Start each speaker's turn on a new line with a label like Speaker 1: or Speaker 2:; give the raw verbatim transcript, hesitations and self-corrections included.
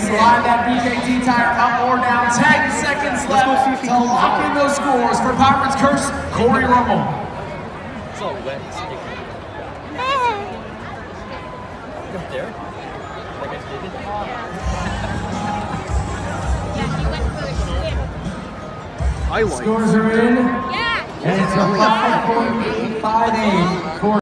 Speaker 1: slide that B K T tire up or down. ten seconds left to lock in those scores for Pirates Curse, Corey Rummel.
Speaker 2: It's all wet and sticky. Right there? Like I did it?
Speaker 3: I like
Speaker 1: Scores are in.
Speaker 4: Yeah.
Speaker 1: And it's a five point eight five eight.